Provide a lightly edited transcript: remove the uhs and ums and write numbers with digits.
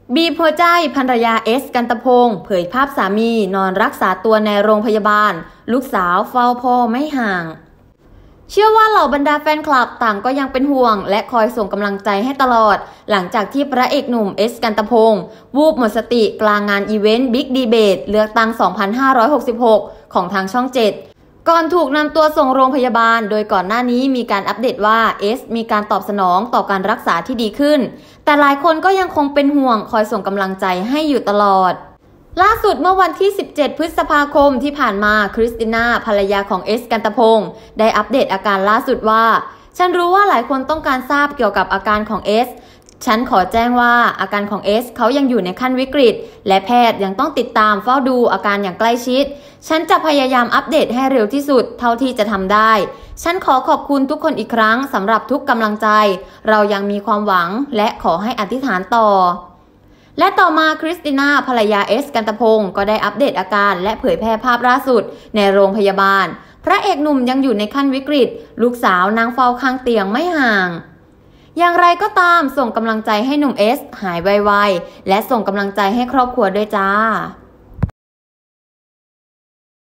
บีบหัวใจภรรยาเอสกันตพงศ์เผยภาพสามีนอนรักษาตัวในโรงพยาบาลลูกสาวเฝ้าพ่อไม่ห่างเชื่อว่าเหล่าบรรดาแฟนคลับต่างก็ยังเป็นห่วงและคอยส่งกำลังใจให้ตลอดหลังจากที่พระเอกหนุ่มเอสกันตพงศ์วูบหมดสติกลางงานอีเวนต์บิ๊กดีเบตเลือกตั้ง 2566 ของทางช่อง 7ก่อนถูกนำตัวส่งโรงพยาบาลโดยก่อนหน้านี้มีการอัปเดตว่าเอสมีการตอบสนองต่อการรักษาที่ดีขึ้นแต่หลายคนก็ยังคงเป็นห่วงคอยส่งกำลังใจให้อยู่ตลอดล่าสุดเมื่อวันที่ 17 พฤษภาคมที่ผ่านมาคริสติน่าภรรยาของเอสกันตพงศ์ได้อัปเดตอาการล่าสุดว่าฉันรู้ว่าหลายคนต้องการทราบเกี่ยวกับอาการของเอสฉันขอแจ้งว่าอาการของเอสเขายังอยู่ในขั้นวิกฤตและแพทย์ยังต้องติดตามเฝ้าดูอาการอย่างใกล้ชิดฉันจะพยายามอัปเดตให้เร็วที่สุดเท่าที่จะทำได้ฉันขอขอบคุณทุกคนอีกครั้งสำหรับทุกกำลังใจเรายังมีความหวังและขอให้อธิษฐานต่อและต่อมาคริสติน่าภรรยาเอสกันตพงศ์ก็ได้อัปเดตอาการและเผยแพร่ภาพล่าสุดในโรงพยาบาลพระเอกหนุ่มยังอยู่ในขั้นวิกฤตลูกสาวนางเฝ้าข้างเตียงไม่ห่างอย่างไรก็ตามส่งกำลังใจให้หนุ่มเอสหายไวๆและส่งกำลังใจให้ครอบครัวด้วยจ้า